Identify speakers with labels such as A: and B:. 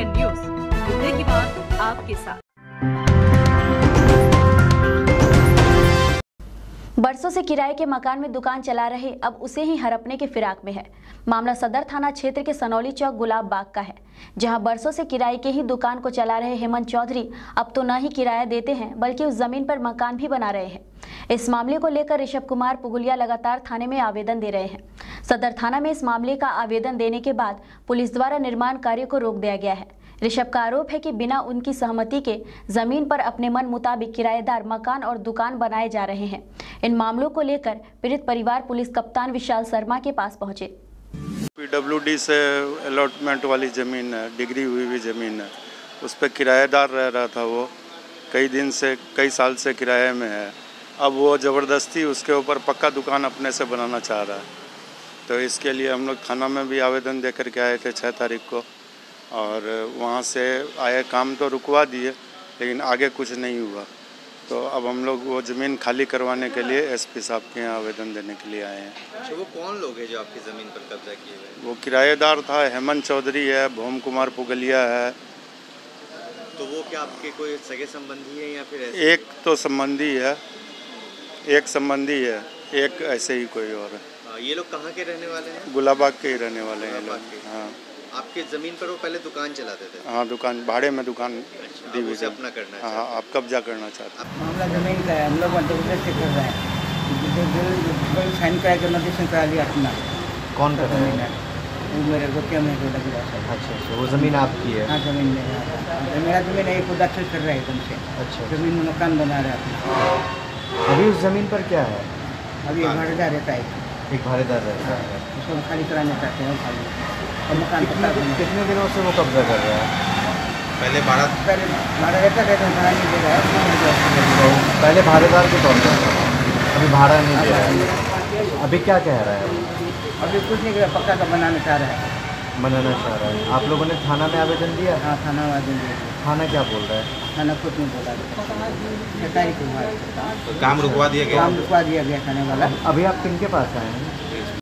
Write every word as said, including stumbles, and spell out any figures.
A: Indian news, मुद्दे की बात आपके साथ।
B: बरसों से किराए के मकान में दुकान चला रहे अब उसे ही हड़पने के फिराक में है। मामला सदर थाना क्षेत्र के सनौली चौक गुलाब बाग का है, जहां बरसों से किराए के ही दुकान को चला रहे हेमंत चौधरी अब तो न ही किराया देते हैं बल्कि उस जमीन पर मकान भी बना रहे हैं। इस मामले को लेकर ऋषभ कुमार पुगुलिया लगातार थाने में आवेदन दे रहे हैं। सदर थाना में इस मामले का आवेदन देने के बाद पुलिस द्वारा निर्माण कार्य को रोक दिया गया है। ऋषभ का आरोप है कि बिना उनकी सहमति के जमीन पर अपने मन मुताबिक किराएदार मकान और दुकान बनाए जा रहे हैं। इन मामलों को लेकर पीड़ित परिवार पुलिस कप्तान विशाल शर्मा के पास पहुंचे।
C: पीडब्ल्यूडी से अलॉटमेंट वाली ज़मीन है, डिग्री हुई हुई ज़मीन है, उस पर किराएदार रह रहा था। वो कई दिन से कई साल से किराए में है। अब वो ज़बरदस्ती उसके ऊपर पक्का दुकान अपने से बनाना चाह रहा है। तो इसके लिए हम लोग थाना में भी आवेदन दे कर के आए थे छः तारीख को, और वहाँ से आए, काम तो रुकवा दिए लेकिन आगे कुछ नहीं हुआ। तो अब हम लोग वो ज़मीन खाली करवाने के लिए एसपी साहब के यहाँ आवेदन देने के लिए आए हैं।
D: अच्छा, वो कौन लोग हैं जो आपकी ज़मीन पर कब्जा किए हुए?
C: वो किराएदार था हेमंत चौधरी है, भूम कुमार पुगलिया है।
D: तो वो क्या आपके कोई सगे संबंधी है या फिर ऐसे?
C: एक तो संबंधी है, एक संबंधी है, एक ऐसे ही कोई और है।
D: ये लोग कहाँ के रहने वाले हैं?
C: गुलाबाग के ही रहने वाले हैं लोग। हाँ,
D: आपके ज़मीन पर वो पहले दुकान चलाते थे?
C: हाँ, दुकान भाड़े में दुकान
D: अच्छा,
C: दी हुई
D: उसे अपना करना है।
C: हाँ, आप कब्जा करना चाहते हैं।
E: मामला ज़मीन का है, हम लोग मध्य प्रदेश से कर रहे हैं। बिल साइन करा के नोटिस करा लिया अपना।
D: कौन कर
E: ज़मीन है वो मेरे रुपये में जो लग रहा है।
D: अच्छा अच्छा, वो ज़मीन आपकी है?
E: हाँ, ज़मीन मेरा मेरा ज़मीन है, खुद अच्छा कर रहा है एकदम से।
D: अच्छा,
E: ज़मीन में मकान बना रहा है।
D: अभी उस ज़मीन पर क्या है?
E: अभी एक भाड़ेदार रहता है,
D: एक भाड़ेदार रहता है।
E: उसको खाली कराना चाहते हैं खाली, और मकान
D: कितने, कितने दिनों से वो कब्जा कर रहा है? पहले भाड़ा
E: पहले भाड़ा रहता है तो भाड़ा नहीं दे रहा है।
D: पहले भाड़ेदार के तौर पर, अभी भाड़ा नहीं दे रहा है। अभी क्या कह रहा है?
E: अभी कुछ नहीं कर, पक्का का बनाना चाह रहा है।
D: बनाना चाह रहा है। आप लोगों ने थाना में आवेदन दिया?
E: हाँ, थाना में आवेदन दिया।
D: थाना क्या बोल रहा है?
E: थाना कुछ नहीं बोला, सरकारी को
D: तो काम रुकवा दिया गया?
E: काम रुकवा दिया गया थाने वाला।
D: अभी आप किन के पास आए हैं?